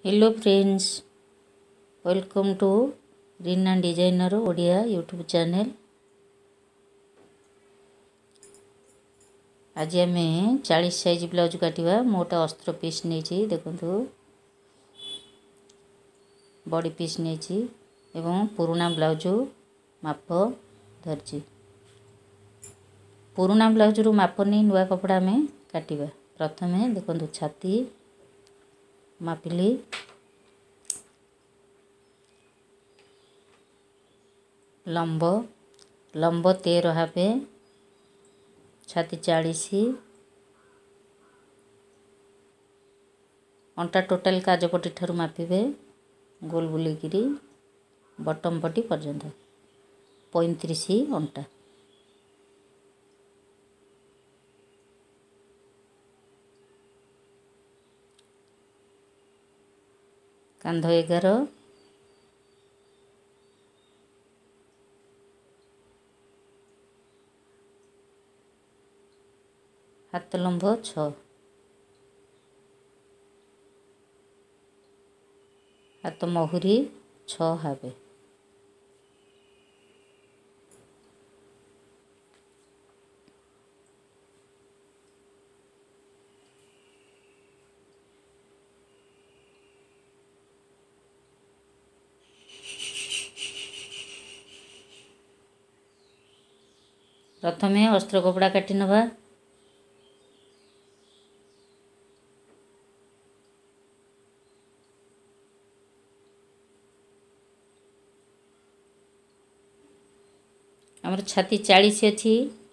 Hello friends, welcome to Reena designer Odia YouTube channel. आज आम 40 size blouse काटिबा। मोटा अस्त्र पीस नहीं देखु बॉडी पीस नहीं एवं पुराना ब्लाउज माप धरची। पुराना ब्लाउज रु माप नहीं नुआ कपड़ा में काटिबा। प्रथम देखु छाती मापिली, लंब 13 हाफे, छाती 40, अंटा टोटाल काजपटी ठारू मापिबे गोल बुलेकिरी बटम पटी पर्यंत 35 अंटा। कांध 11, हाथ लंब 6, हाथ महुरी 6 हाफे। प्रथमे अस्त्र कपड़ा काटी नवा। आमर छाती 40 अच्छी,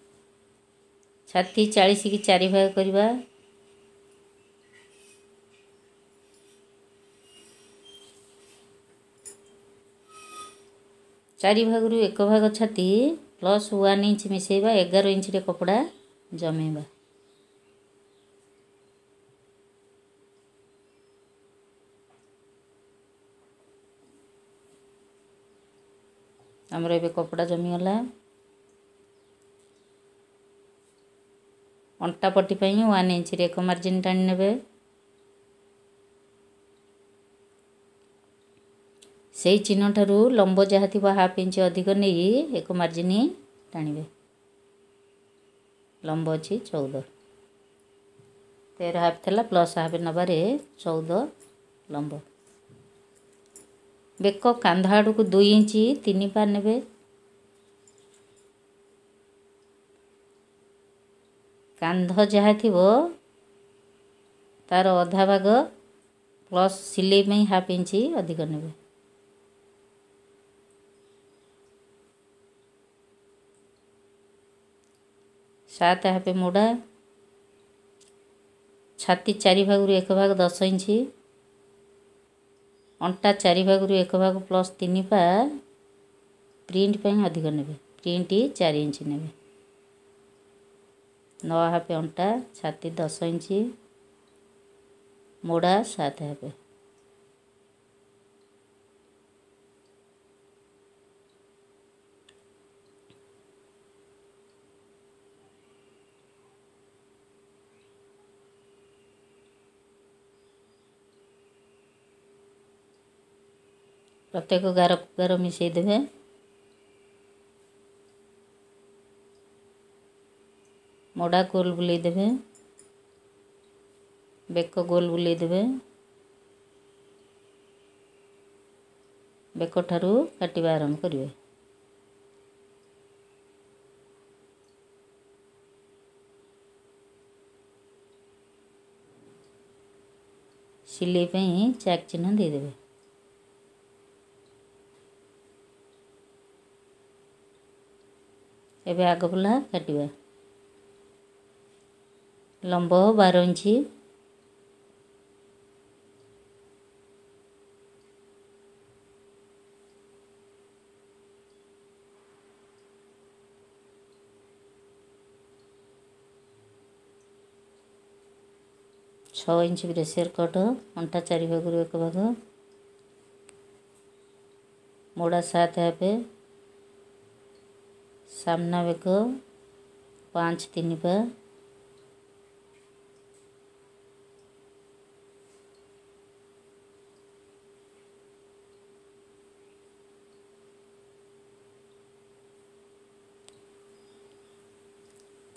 छाती 40 की 4 भाग करवा। चारि भाग रु एक भाग छाती प्लस 1 इंच मिसेबा 11 इंच रे कपड़ा जमेबा। हमर एबे कपड़ा जमीगला। अंटा पट्टी 1 इंच रे एक मार्जिन टाणी नेबे। से चिन्ह ठारू लंब जहाँ थी हाफ इंच अधिक नहीं एक मार्जिन टाणिबे। लंब अच्छी 14, 13 हाफ थेला प्लस हाफ नबारे 14 लंब। बेक कांध आड़ को 2 इंच 3 पा नेबे। कांध जहाँ थी तार अधा भाग प्लस सिलाई में हाफ इंच अधिक नेबे। सात हाफे मोड़ा, छाती 4 भाग रु एक भाग 10 इंच, अंटा 4 भाग रु एक भाग प्लस 3 पा प्रिंट पर अधिक नेबे। प्रिंट 4 इंच नेबे। 9 हाफे अंटा, छाती 10 इंच, मोड़ा 7 हाफे। प्रत्येक गार गार मिसई देवे। मोड़ा गोल बुले देवे, बेक गोल बुले देवे। बेक ठारू काटिबा आरंभ करिवे। सिलाई पे चेक चिन्ह दे देवे। एबे आग पला काटिबा। लंब 12 इंच, छः इंच ब्रेसियर कट, अंटा 4 भाग रु एक भाग, मोड़ा 7 हाफे, सामना बेक 5 3 पा,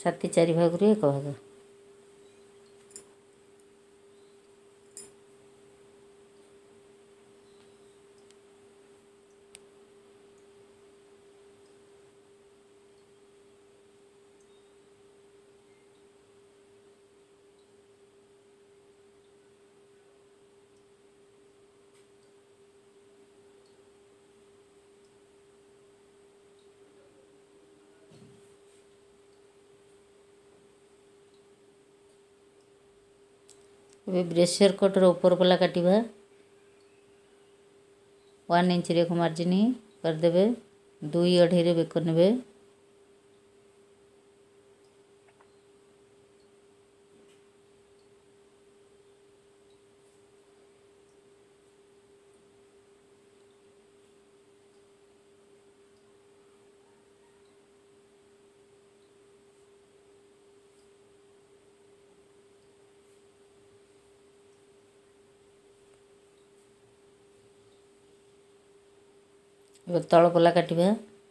छाती 4 भागरू 1 भाग। ଏବେ ବ୍ରେସିୟର କଟ୍ର ऊपर पला काटिबा। 1 इंच रेख मार्जिन करदेवे। 2 अढ़े बेक नेबे। ଏବେ ତଳ ପଲା କାଟିବା।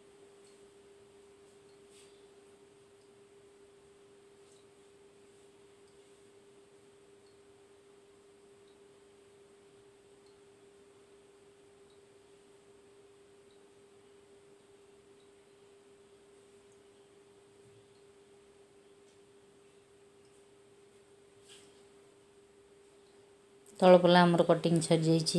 तल पला आमर कटिंग छाड़ी जाइए।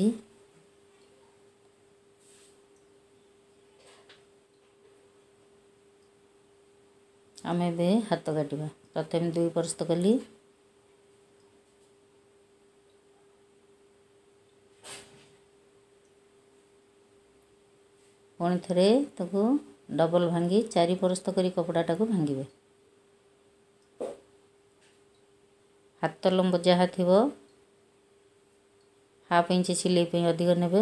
आम ए हाथ काटिबा। प्रथम 2 परस्त कली। पुणी थे ताको डबल भांगी 4 परस्त करी कपड़ाटा को भांगे। हाथ लंब जहाँ थी 1/2 इंच सिलाई अधिक नेबे।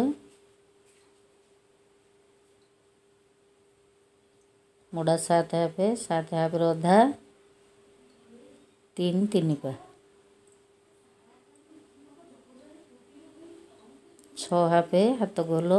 मुड़ा 7 हाफ 7 हाफ अधा 3 3 पा 6 हाफ हाथ गोल।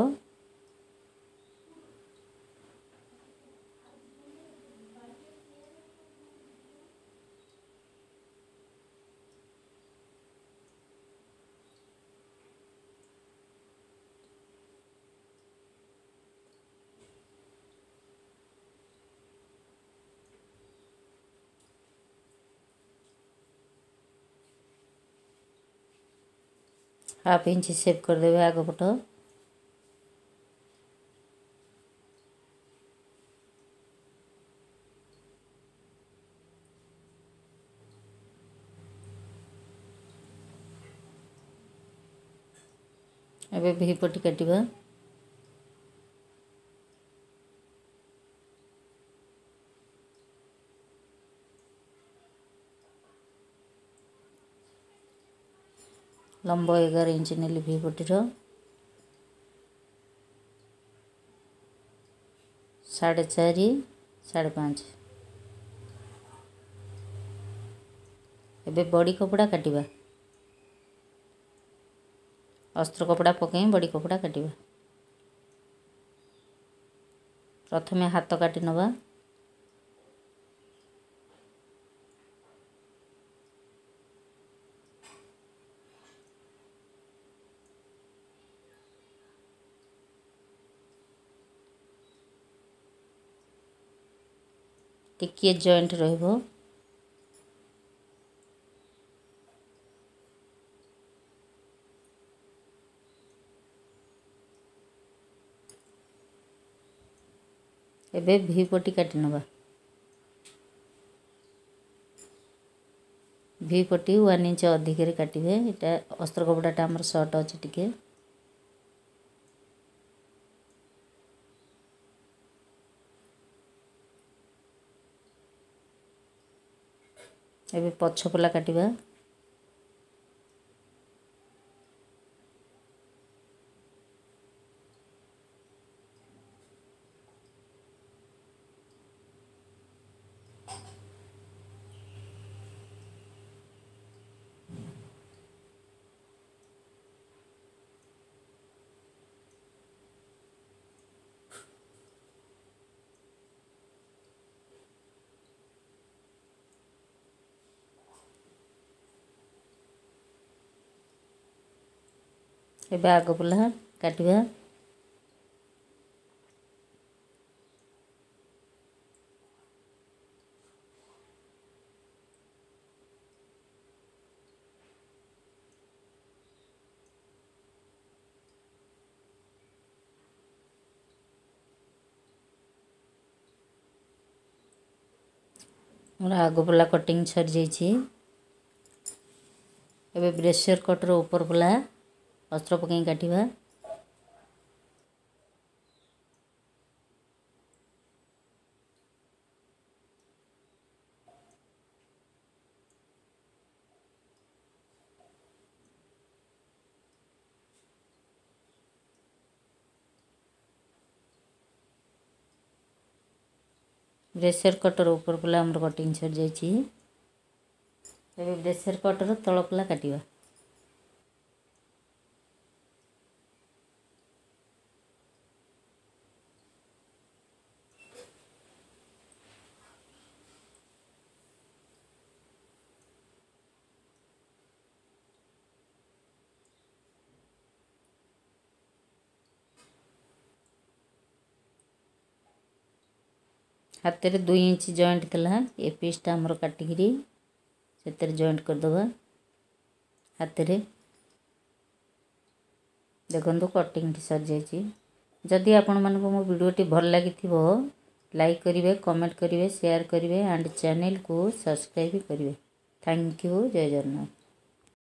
हाफ इंच सेव करदेवे आग पट। एबे भी पटी काटिबा। लंब 11 इंच नेली भी पटीर 4.5 5.5। एबे बड़ी कपड़ा काटिबा। अस्त्र कपड़ा पकई बड़ी कपड़ा काटिबा। प्रथमे हाथ काटी नबा। टिकिए जॉइंट रहिबो। एबे भी पटी काटी नबा। भी पटी 1 इंच अधिक रे काटिबे। एटा अस्त्र कपड़ाटा हमर शॉर्ट अछि टिके। एबे पछ पला काटिबा। ଏବେ ଆଗ ପୋଲା କାଟିବା। ମୋର ଆଗ ପୋଲା କଟିଂ ସରିଯାଇଛି। ଏବେ ବ୍ରେସିୟର କଟ୍ର ଉପର ପୋଲା ଅସ୍ତ୍ର ପକାଇ କାଟିବା। ବ୍ରେସିୟର କଟ୍ର ଉପର ପୋଲା ଆମର କଟିଂ ସରିଯାଇଛି। ଏବେ ବ୍ରେସିୟର କଟ୍ର ତଳ ପୋଲା କାଟିବା। हाथ में 2 इंच जॉइंट थला ए पीसटा आमर काटिकी से जॉइंट करदे। हाथ में देखो कटिंग सर जाइए। जदि आपण मानक मो वीडियोटी भल लगी लाइक करेंगे, कमेंट करेंगे, शेयर करेंगे एंड चैनल को सब्सक्राइब करेंगे। Thank you. जय जगन्नाथ।